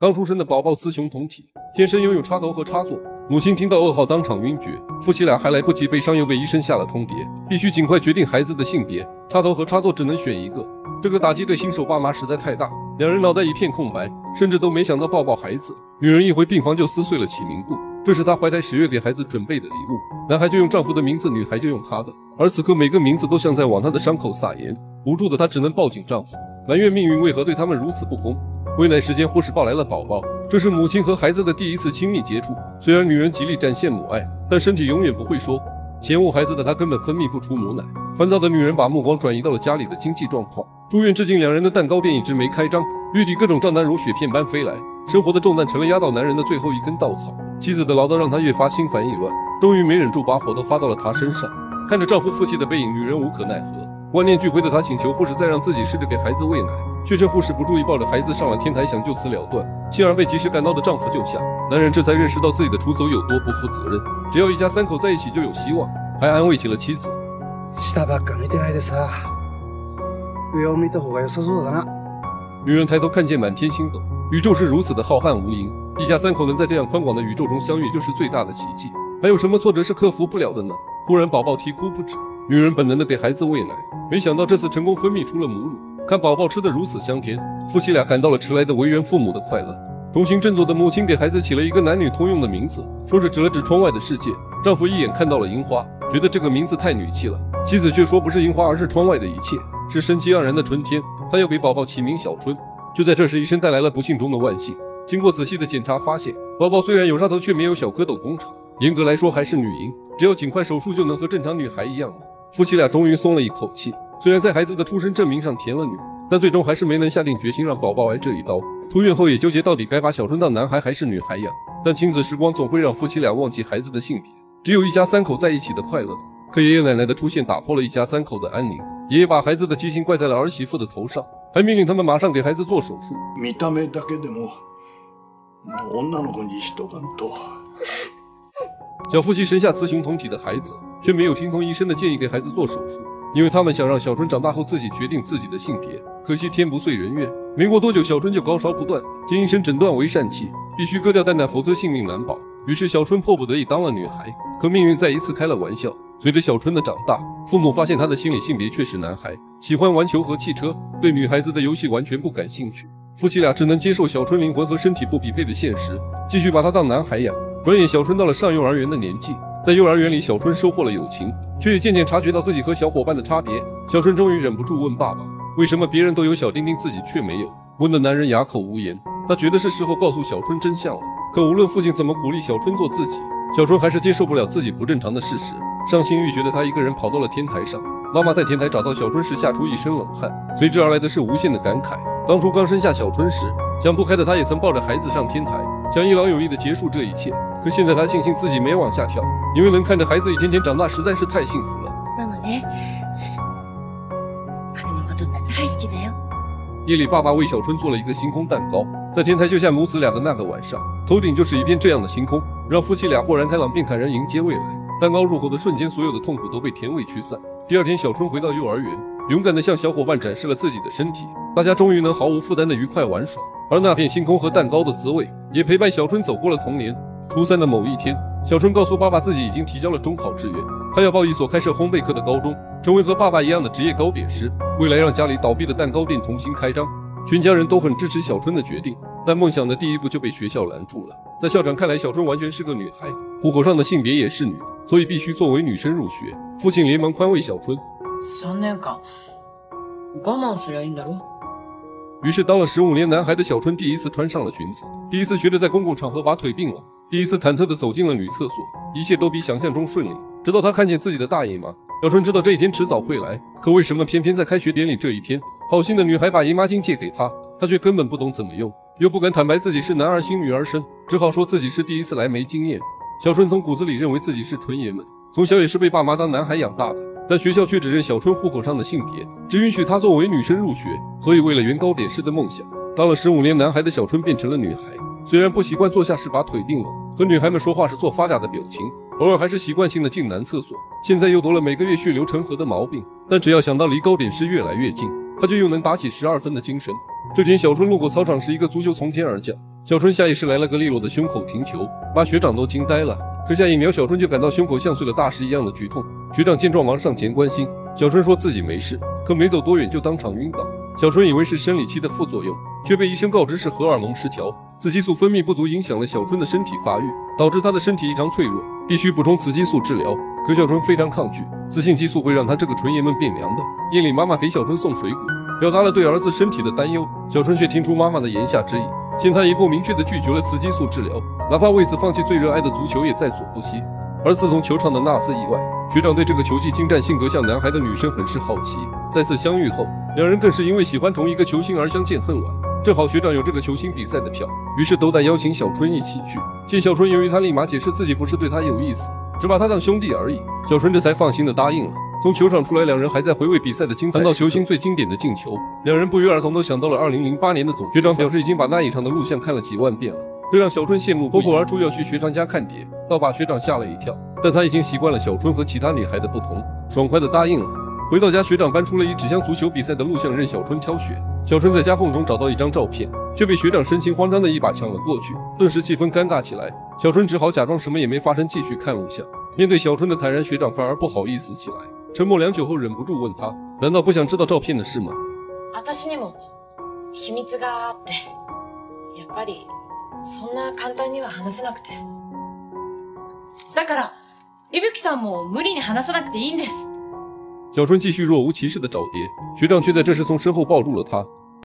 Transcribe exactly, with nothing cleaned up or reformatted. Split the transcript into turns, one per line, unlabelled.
刚出生的宝宝雌雄同体，天生拥有插头和插座。母亲听到噩耗当场晕厥，夫妻俩还来不及悲伤，又被医生下了通牒，必须尽快决定孩子的性别，插头和插座只能选一个。这个打击对新手爸妈实在太大，两人脑袋一片空白，甚至都没想到抱抱孩子。女人一回病房就撕碎了起名簿，这是她怀胎十月给孩子准备的礼物。男孩就用丈夫的名字，女孩就用她的，而此刻每个名字都像在往她的伤口撒盐。无助的她只能抱紧丈夫，埋怨命运为何对他们如此不公。喂奶时间，护士抱来了宝宝，这是母亲和孩子的第一次亲密接触。虽然女人极力展现母爱，但身体永远不会说谎。嫌恶孩子的她根本分泌不出母奶。烦躁的女人把目光转移到了家里的经济状况。住院至今，两人的蛋糕店一直没开张，月底各种账单如雪片般飞来，生活的重担成了压倒男人的最后一根稻草。妻子的唠叨让他越发心烦意乱，终于没忍住，把火都发到了她身上。看着丈夫负气的背影，女人无可奈何。万念俱灰的她请求护士再让自己试着给孩子喂奶，却趁护士不注意抱着孩子上了天台，想就此了断，幸而被及时赶到的丈夫救下。男人这才认识到自己的出走有多不负责任，只要一家三口在一起就有希望，还安慰起了妻子。
下ばっか見てないでさ、上を見た方が良さそうだな。
女人抬头看见满天星斗，宇宙是如此的浩瀚无垠，一家三口能在这样宽广的宇宙中相遇，就是最大的奇迹。还有什么挫折是克服不了的呢？忽然宝宝啼哭不止，女人本能的给孩子喂奶，没想到这次成功分泌出了母乳。看宝宝吃得如此香甜，夫妻俩感到了迟来的为人父母的快乐。重新振作的母亲给孩子起了一个男女通用的名字，说着指了指窗外的世界。丈夫一眼看到了樱花，觉得这个名字太女气了。妻子却说不是樱花，而是窗外的一切，是生机盎然的春天。她要给宝宝起名小春。就在这时，医生带来了不幸中的万幸。经过仔细的检查，发现宝宝虽然有插头，却没有小蝌蚪工厂，严格来说还是女婴，只要尽快手术就能和正常女孩一样了。夫妻俩终于松了一口气。虽然在孩子的出生证明上填了女，但最终还是没能下定决心让宝宝挨这一刀。出院后也纠结到底该把小春当男孩还是女孩养，但亲子时光总会让夫妻俩忘记孩子的性别，只有一家三口在一起的快乐。可爷爷奶奶的出现打破了一家三口的安宁，爷爷把孩子的畸形怪在了儿媳妇的头上，还命令他们马上给孩子做手术。
見た目だけでも女の子にしとかんと。
小夫妻生下雌雄同体的孩子，却没有听从医生的建议给孩子做手术，因为他们想让小春长大后自己决定自己的性别。可惜天不遂人愿，没过多久，小春就高烧不断，经医生诊断为疝气，必须割掉蛋蛋，否则性命难保。于是小春迫不得已当了女孩。可命运再一次开了玩笑，随着小春的长大，父母发现她的心理性别却是男孩，喜欢玩球和汽车，对女孩子的游戏完全不感兴趣。夫妻俩只能接受小春灵魂和身体不匹配的现实，继续把她当男孩养。转眼小春到了上幼儿园的年纪，在幼儿园里，小春收获了友情，却也渐渐察觉到自己和小伙伴的差别。小春终于忍不住问爸爸，为什么别人都有小丁丁，自己却没有？问的男人哑口无言。他觉得是时候告诉小春真相了，可无论父亲怎么鼓励小春做自己，小春还是接受不了自己不正常的事实。伤心欲绝的他一个人跑到了天台上，妈妈在天台找到小春时吓出一身冷汗，随之而来的是无限的感慨。当初刚生下小春时，想不开的他也曾抱着孩子上天台，想一劳永逸地结束这一切。可现在他庆幸自己没往下跳，因为能看着孩子一天天长大，实在是太幸福了。
ママね、あれのこと大好きだよ。
夜里，爸爸为小春做了一个星空蛋糕，在天台救下母子俩的那个晚上，头顶就是一片这样的星空，让夫妻俩豁然开朗，便坦然迎接未来。蛋糕入口的瞬间，所有的痛苦都被甜味驱散。第二天，小春回到幼儿园，勇敢地向小伙伴展示了自己的身体，大家终于能毫无负担地愉快玩耍。而那片星空和蛋糕的滋味，也陪伴小春走过了童年。初三的某一天，小春告诉爸爸自己已经提交了中考志愿，他要报一所开设烘焙课的高中，成为和爸爸一样的职业糕点师，未来让家里倒闭的蛋糕店重新开张。全家人都很支持小春的决定，但梦想的第一步就被学校拦住了。在校长看来，小春完全是个女孩，户口上的性别也是女，所以必须作为女生入学。父亲连忙宽慰小春，
三年間我慢すりゃいいんだろ。
于是当了十五年男孩的小春第一次穿上了裙子，第一次学着在公共场合把腿并拢，第一次忐忑地走进了女厕所，一切都比想象中顺利。直到他看见自己的大姨妈，小春知道这一天迟早会来，可为什么偏偏在开学典礼这一天，好心的女孩把姨妈巾借给他，他却根本不懂怎么用，又不敢坦白自己是男儿心女儿身，只好说自己是第一次来没经验。小春从骨子里认为自己是纯爷们，从小也是被爸妈当男孩养大的，但学校却只认小春户口上的性别，只允许她作为女生入学。所以为了圆糕点师的梦想，当了十五年男孩的小春变成了女孩。虽然不习惯坐下时把腿并拢，和女孩们说话时做发嗲的表情，偶尔还是习惯性的进男厕所，现在又得了每个月血流成河的毛病，但只要想到离糕点师越来越近，他就又能打起十二分的精神。 这天，小春路过操场时，一个足球从天而降，小春下意识来了个利落的胸口停球，把学长都惊呆了。可下一秒，小春就感到胸口像碎了大石一样的剧痛。学长见状忙上前关心，小春说自己没事，可没走多远就当场晕倒。小春以为是生理期的副作用，却被医生告知是荷尔蒙失调，雌激素分泌不足影响了小春的身体发育，导致她的身体异常脆弱，必须补充雌激素治疗。可小春非常抗拒，雌性激素会让她这个纯爷们变凉的。夜里妈妈给小春送水果，表达了对儿子身体的担忧，小春却听出妈妈的言下之意，见她一步明确地拒绝了雌激素治疗，哪怕为此放弃最热爱的足球也在所不惜。而自从球场的那次意外，学长对这个球技精湛、性格像男孩的女生很是好奇。再次相遇后，两人更是因为喜欢同一个球星而相见恨晚。正好学长有这个球星比赛的票，于是斗胆邀请小春一起去。见小春犹豫，他立马解释自己不是对他有意思，只把他当兄弟而已。小春这才放心地答应了。从球场出来，两人还在回味比赛的精彩。谈到球星最经典的进球，两人不约而同都想到了二零零八年的总决赛。学长表示已经把那一场的录像看了几万遍了，这让小春羡慕，脱口而出要去学长家看碟，倒把学长吓了一跳。但他已经习惯了小春和其他女孩的不同，爽快地答应了。回到家，学长搬出了一纸箱足球比赛的录像任小春挑选。小春在夹缝中找到一张照片，却被学长神情慌张的一把抢了过去，顿时气氛尴尬起来。小春只好假装什么也没发生，继续看录像。面对小春的坦然，学长反而不好意思起来。沉默良久后，忍不住问他：“难道不想知道照片的事吗？”
私にも秘密があって、やっぱりそんな簡単には話せなくて。だから、伊吹さんも無理に話さなくていいんです。
小春继续若无其事的找碟，学长却在这时从身后抱住了他。